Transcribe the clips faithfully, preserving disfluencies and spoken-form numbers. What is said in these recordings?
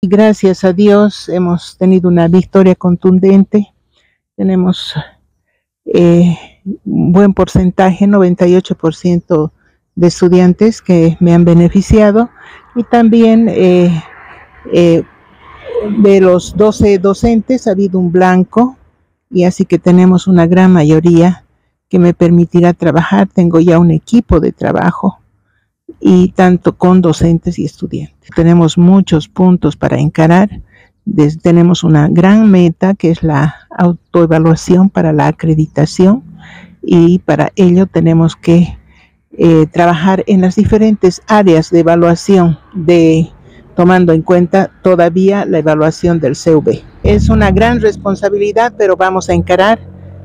Gracias a Dios hemos tenido una victoria contundente. Tenemos eh, un buen porcentaje, noventa y ocho por ciento de estudiantes que me han beneficiado, y también eh, eh, de los doce docentes ha habido un blanco, y así que tenemos una gran mayoría que me permitirá trabajar. Tengo ya un equipo de trabajo, y tanto con docentes y estudiantes. Tenemos muchos puntos para encarar. Des, tenemos una gran meta que es la autoevaluación para la acreditación, y para ello tenemos que eh, trabajar en las diferentes áreas de evaluación, de, tomando en cuenta todavía la evaluación del C V. Es una gran responsabilidad, pero vamos a encarar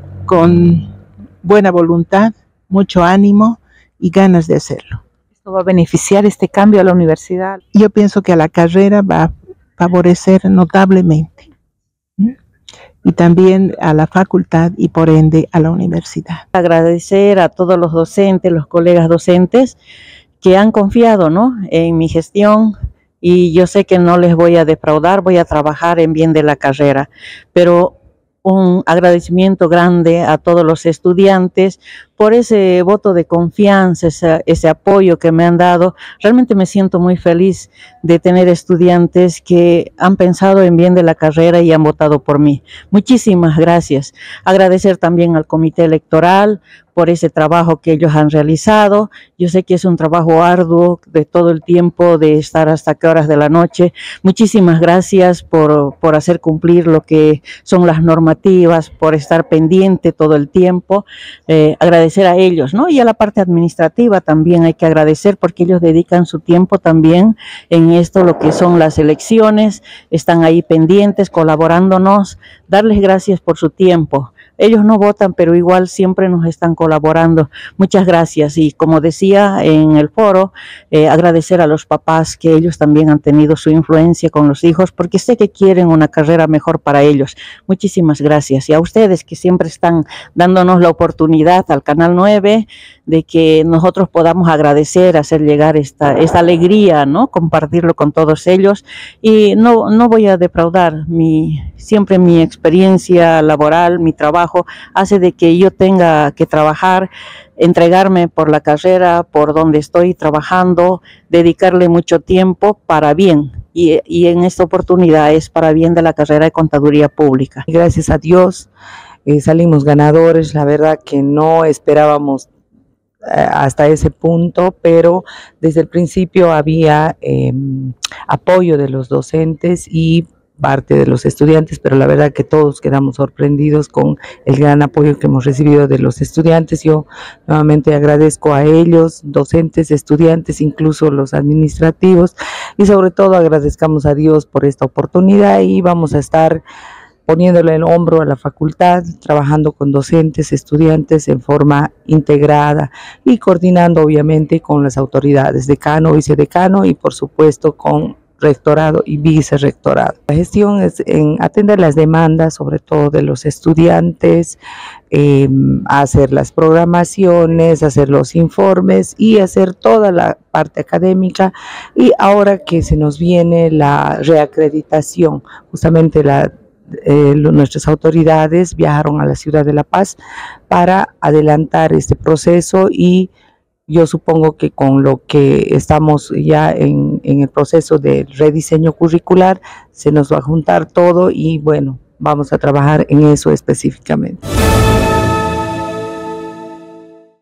con buena voluntad, mucho ánimo y ganas de hacerlo. ¿Esto va a beneficiar este cambio a la universidad? Yo pienso que a la carrera va a favorecer notablemente, ¿Mm? y también a la facultad y por ende a la universidad. Agradecer a todos los docentes, los colegas docentes que han confiado, ¿no?, en mi gestión, y yo sé que no les voy a defraudar, voy a trabajar en bien de la carrera, pero un agradecimiento grande a todos los estudiantes por ese voto de confianza, ese, ese apoyo que me han dado. Realmente me siento muy feliz de tener estudiantes que han pensado en bien de la carrera y han votado por mí. Muchísimas gracias. Agradecer también al comité electoral por ese trabajo que ellos han realizado. Yo sé que es un trabajo arduo de todo el tiempo, de estar hasta qué horas de la noche. Muchísimas gracias por, por hacer cumplir lo que son las normativas, por estar pendiente todo el tiempo. Eh, agradecer a ellos, ¿no? Y a la parte administrativa también hay que agradecer, porque ellos dedican su tiempo también en esto, lo que son las elecciones, están ahí pendientes, colaborándonos. Darles gracias por su tiempo. Ellos no votan, pero igual siempre nos están colaborando. Muchas gracias. Y como decía en el foro, eh, agradecer a los papás, que ellos también han tenido su influencia con los hijos, porque sé que quieren una carrera mejor para ellos. Muchísimas gracias. Y a ustedes, que siempre están dándonos la oportunidad, al Canal nueve, de que nosotros podamos agradecer, hacer llegar esta, esta alegría, ¿no?, compartirlo con todos ellos. Y no, no voy a defraudar. Mi, siempre mi experiencia laboral, mi trabajo, hace de que yo tenga que trabajar, entregarme por la carrera, por donde estoy trabajando, dedicarle mucho tiempo para bien, y, y en esta oportunidad es para bien de la carrera de Contaduría Pública. Gracias a Dios eh, salimos ganadores. La verdad que no esperábamos eh, hasta ese punto, pero desde el principio había eh, apoyo de los docentes y parte de los estudiantes, pero la verdad que todos quedamos sorprendidos con el gran apoyo que hemos recibido de los estudiantes. Yo nuevamente agradezco a ellos, docentes, estudiantes, incluso los administrativos, y sobre todo agradezcamos a Dios por esta oportunidad, y vamos a estar poniéndole el hombro a la facultad, trabajando con docentes, estudiantes en forma integrada y coordinando obviamente con las autoridades, decano, vicedecano y por supuesto con rectorado y vicerrectorado. La gestión es en atender las demandas, sobre todo de los estudiantes, eh, hacer las programaciones, hacer los informes y hacer toda la parte académica. Y ahora que se nos viene la reacreditación, justamente la Eh, nuestras autoridades viajaron a la ciudad de La Paz para adelantar este proceso, y yo supongo que con lo que estamos ya en, en el proceso de rediseño curricular se nos va a juntar todo, y bueno, vamos a trabajar en eso específicamente.